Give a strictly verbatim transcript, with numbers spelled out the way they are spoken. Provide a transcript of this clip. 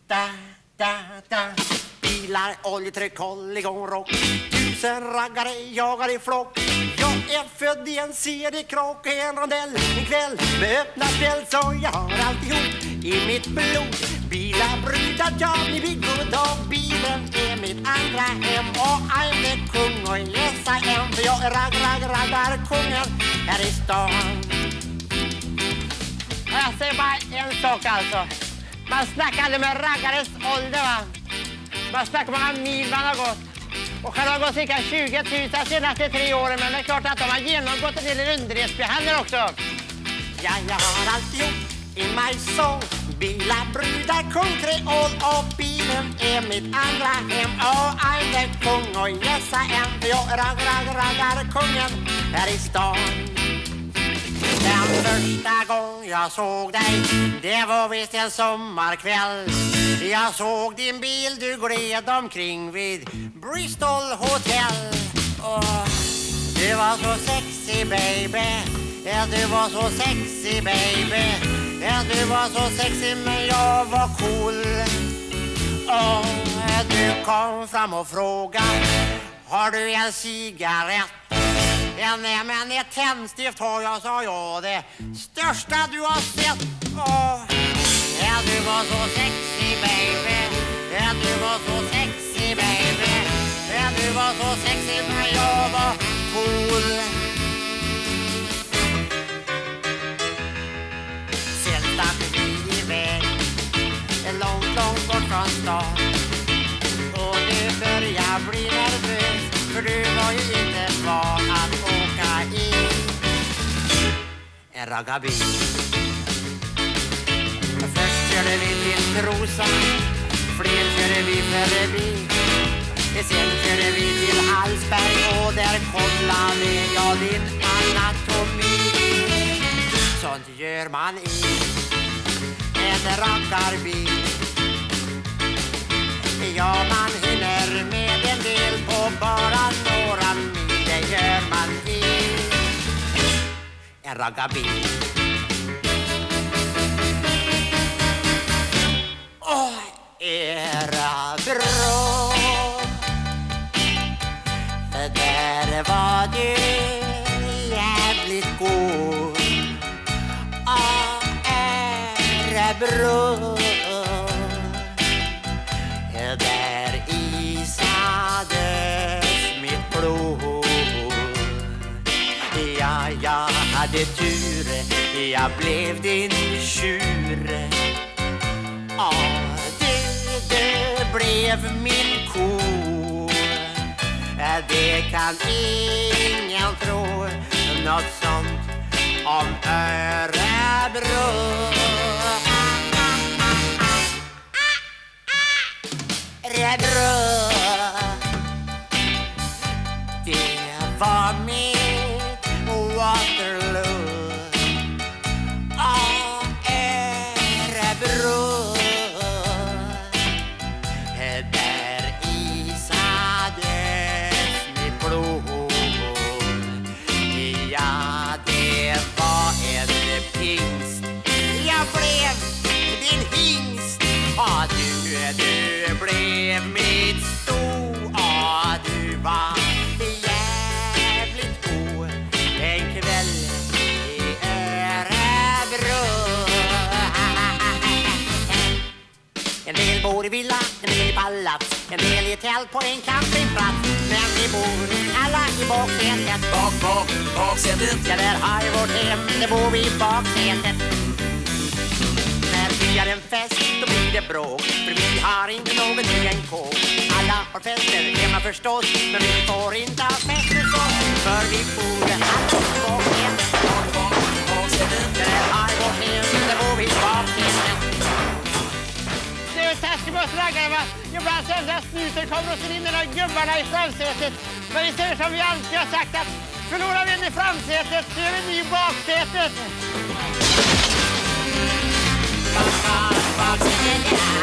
Da, da, da. Bilar, oljetryck, håll igång rock. Tusen raggare jagar i flock. Jag är född i en seriekrock, en rondell, en kväll med öppna spel. Så jag har alltihop i mitt blod. Bilar, brudar, jag blir big good dog. Bilen är mitt andra hem och I'm the kung och yes I am. För jag är ragg, ragg, raggar kungen här i stan. Jag säger bara en sak alltså. Man snackar aldrig med raggares ålder, va? Man snackar om hur mil man har gått. Och själv har gått cirka tjugo tusen senaste tre åren. Men det är klart att de har genomgått en del underredsbehandling också. Ja, jag har alltihop i my song. Bilar, brudar, kung, kreol och bilen är mitt andra hem. Och I'm the kung och yes I am. För jag är ragg, ragg, raggar kungen här i stan. Den första gång jag såg dig, det var visst en sommarkväll. Jag såg din bil, du gled omkring vid Bristol Hotel. Oh, du var så sexy baby. Ja, du var så sexy baby. Ja, du var så sexy men jag var cool. Oh, du kom fram och frågade, har du en cigarett? Ja, nej, men ett tändstift har jag, sa jag, det största du har sett. Oh, ja, du var så sexy baby. Ja, du var så sexy baby. Ja, du var så sexy men jag var cool. Sen stack vi iväg långt, långt bort från stan. Och du började bli nervös, för du var ju inte van att åka i en raggarbil. Först körde vi till Trosa, fler körde vi förbi. Sen körde vi till Hallsberg och där kollade jag din anatomi. Sånt gör man i en raggarbil. Ja, man hinner med en del på bara några mil. Det gör man i en raggarbil. Åh, era bra, där var du jävligt god. Åh, era bra, där isades mitt blod. Ja, jag hade tur, jag blev din tjur. Ja, du, du blev min ko. Det kan ingen tro, något sånt om Örebro. Örebro, det var mitt Waterloo. Åh, Örebro, där isades mitt blod. Ja, det var en pingst, jag blev din hingst. Åh, du, du blev mitt sto. Åh, du var jävligt god en kväll i Örebro. En del bor i villa, en del i pallat, en del i tält på en campingplats. Men vi bor alla i baksätet. Bak, bak, baksätet. Ja, där har vi vårt hem, det bor vi i baksätet. När vi har en fest, då blir det bråk. För vi har inte någon egen kåk. Alla har fester hemma förstås, men vi får inte ha fester så. För vi bor alla i baksätet. Bak, bak, baksätet. Ja, där har vi vårt hem, det bor vi i baksätet. Taskibussraggare, va? Ibland sen där snuten kommer och ser in några gubbarna i framsätet. Men vi säger som vi alltid har sagt att förlorar vi in i framsätet så är vi ny i baksätet.